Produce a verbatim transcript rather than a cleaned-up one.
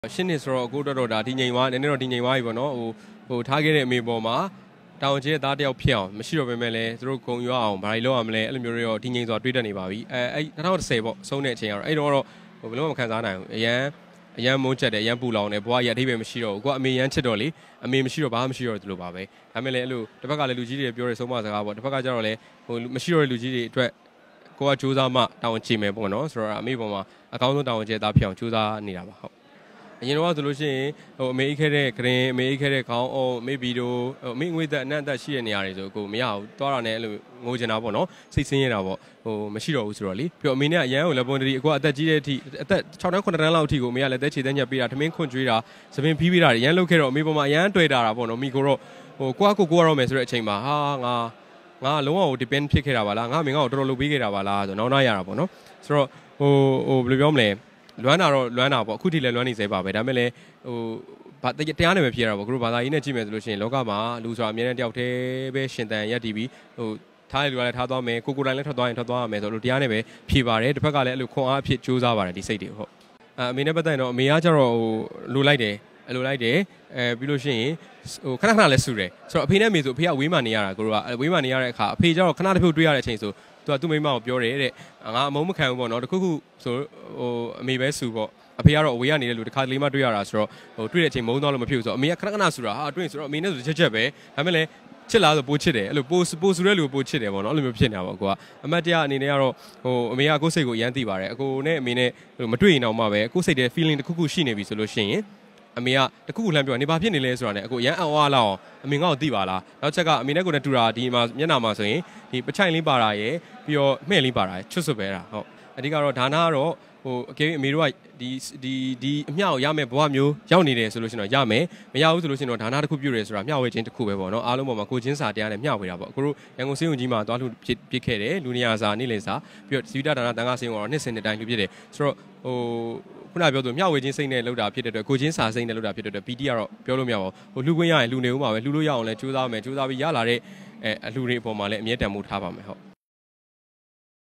ရှင်းနေဆိုတော့ကိုတော်တော်ဒါဒီငိမ်သွားနည်းနည်းတော့ဒီငိမ်သွားပြီပေါ့နော်ဟိုဟိုထားခဲ့တဲ့အမေပေါ်မှာတောင်ကျဲသားတယောက်ဖြစ်အောင်မရှိတော့ပေမဲ့လည်းသူတို့ဂုံရွာအောင်ဘာတွေလုပ်ရမလဲအဲ့လိုမျိုးတွေတော့ဒီငိမ်စွာတွေးတတ်နေပါပြီအဲအဲ့၂၀၁၀ပေါ့ဆုံးတဲ့အချိန်ကတော့အဲ့တော့တော့ဟိုဘယ်လိုမှမခံစားနိုင်ဘူးအရန်အရန်မုန်းချက်တယ်အရန်ပူလောင်တယ်ဘွားကြီးအထိပဲမရှိတော့ဘူးကိုကအမေရန်ချစ်တော့လေအမေမရှိတော့ဘာမှမရှိတော့သူလိုပါပဲဒါပေမဲ့လည်းအဲ့လိုတစ်ဖက်ကလည်းလူကြီးတွေပြောတဲ့ဆုံးမစကားပေါ့တစ်ဖက်ကကျတော့လည်းဟိုမရှိတော့တဲ့လူကြီးတွေအတွက်ကိုကစူးစမ်းမှတောင်းချေမယ်ပေါ့နော်ဆိုတော့အမေပေါ်မှာအကောင်းဆုံးတောင်းကျဲသားဖြစ်အောင်စူးစမ်းနေတာပါဟုတ်အရင်တော့ဆိုလို့ရှိရင်ဟိုအမေအိတ်ခဲ့တဲ့ဂရင်အမေအိတ်ခဲ့တဲ့ခေါင်းအုံးအမေဗီဒီယိုအမေငွေသက်အနက်အသက်ရှိတဲ့နေရာတွေဆိုကိုမရဘူးတွားတာနဲ့အဲ့လိုငိုချင်တာပေါ့နော်စိတ်ဆင်းရဲတာပေါ့ဟိုမရှိတော့ဘူးဆိုတော့လေပြီးတော့အမေနဲ့အရန်ကိုလက်ပွန်တရီအကွာအသက်ကြီးတဲ့အထိအသက်၆တန်း၇တန်းလောက်အထိကိုအမေကလည်းသက်ချေသက်ညက်ပေးတာထမင်းခွန့်ကျွေးတာသပင်ဖီးပေးတာအရန်လုပ်ခဲ့တော့အမေပေါ်မှာအရန်တွေ့တာတာပေါ့နော်မိကိုတော့ဟိုကိုကကိုကိုရတော့မယ်ဆိုတဲ့အချိန်မှာဟာငါငါလုံးဝ depend ဖြစ်ခဲ့တာပါလားငါမင်းငါ့ကိုတော်တော်လုပ်ပေးခဲ့တာပါလားဆိုတော့နောက်နောက်ရတာပေါ့နော်ဆိုတော့ဟိုဟိုဘယ်လိုပြောမလဲလွမ်းတာတော့လွမ်းတာပေါ့အခုထိလည်းလွမ်းနေစေပါပဲဒါပေမဲ့လည်းဟိုဘာတရားနဲ့ပဲဖြစ်ရတာပေါ့ကိုဘာသာရေးနဲ့ကြည့်မယ်ဆိုလို့ရှိရင်လောကမှာလူဆိုတာအမြဲတမ်းတယောက်တည်းပဲရှင်တန်ရက်တည်ပြီးဟိုထားရလူကလည်းထားသွားမယ်ကိုကိုတိုင်းလည်းထွက်သွားရင်ထွက်သွားရမယ်ဆိုလို့တရားနဲ့ပဲဖြေပါတယ်တစ်ဖက်ကလည်းအဲ့လိုခွန်အားအဖြစ်ကြိုးစားပါတယ်ဒီစိတ်တွေဟုတ်အမေနဲ့ပတ်သက်တော့အမေကကျတော့ဟိုလိုလိုက်တယ်အဲ့လိုလိုက်တယ်အဲပြီးလို့ရှိရင်ဟိုခဏခဏလည်းဆူတယ်ဆိုတော့အဖေနဲ့အမေဆိုအဖေကဝေးမှနေရတာကိုတို့ကဝေးမှနေရတဲ့အခါအဖေကျတော့ခဏတစ်ဖြုတ်တွေ့ရတဲ့အချိန်ဆိုသူကသူ့မိမကိုပြောတယ်တဲ့ငါအမုန်းမခံဘူးပေါ့နော်တခုခုဆိုဟိုအမေပဲဆူပေါ့အဖေကတော့အဝေးကနေတယ်လို့တခါတလေမှတွေ့ရတာဆိုတော့ဟိုတွေ့တဲ့အချိန်မုန်းသွားလို့မဖြစ်ဘူးဆိုတော့အမေကခဏခဏဆူတာဟာတွေ့ဆိုတော့အမေနဲ့ဆိုချက်ချက်ပဲဒါပေမဲ့လည်းချစ်လားဆိုပိုးချစ်တယ်အဲ့လိုပိုးပိုးဆူတဲ့လူပိုးချစ်တယ်ပေါ့နော်အဲ့လိုမျိုးဖြစ်နေတာပေါ့ကိုကအမတ်တရားအနေနဲ့ကတော့ဟိုအမေကကိုယ်စိတ်ကိုအရန်သိပါတယ်အကိုနဲ့အမေနဲ့မတွေ့ရင်တော့မှပဲကိုယ်စိတ်တဲ့ feeling တခုခုရှိနေပြီဆိုလို့ရှိရင်အမေကတခုခုလှမ်းပြောနေဘာဖြစ်နေလဲဆိုတာနဲ့အကိုရန်အောင်အားလောက်အောင်အမေငါ့ကိုသိပါလားနောက်ချက်ကအမေနဲ့ကိုနဲ့တူတာဒီမှာမျက်နှာမှာဆိုရင်ဒီပချိုင်လေးပါတာရယ်ပြီးတော့မှဲ့လေးပါတာရယ်ချွတ်ဆွပဲတာဟုတ်အဓိကတော့ဒါနာကတော့ဟိုအကေအမေတို့ကဒီဒီဒီအမျှကိုရမယ်ဘဝမျိုးရောက်နေတယ်ဆိုလို့ရှိရင်တော့ရမယ်မရဘူးဆိုလို့ရှိရင်တော့ဒါနာတစ်ခုပြုတယ်ဆိုတာမျှဝေခြင်းတစ်ခုပဲပေါ့နော်အားလုံးပေါ်မှာကိုချင်းစာတရားနဲ့မျှဝေတာပေါ့အခုတို့ရန်ကုန်စေယုံကြီးမှာသွားလှူပြစ်ခဲ့တယ်လူနေရာစာနေ့လည်စာပြီးတော့ဇီဝတဒါနာတန်ခါစေယုံကတော့နှစ်စဉ်နှစ်တိုင်းလှူပြစ်တယ်ဆိုတော့ဟိုခုနပြောသူမျှဝေခြင်းစိတ်နဲ့လှုပ်တာဖြစ်တဲ့အတွက်ကိုချင်းစာစိတ်နဲ့လှုပ်တာဖြစ်တဲ့အတွက် ပီ တီ ကတော့ပြောလို့မရပါဘူးဟိုလှူခွင့်ရရင်လှူနေဦးမှာပဲလှူလို့ရအောင်လဲကြိုးစားမယ်ကြိုးစားပြီးရလာတဲ့အဲအလှူတွေအပေါ်မှာလည်းအမြဲတမ်းမှုထားပါမယ်ဟုတ်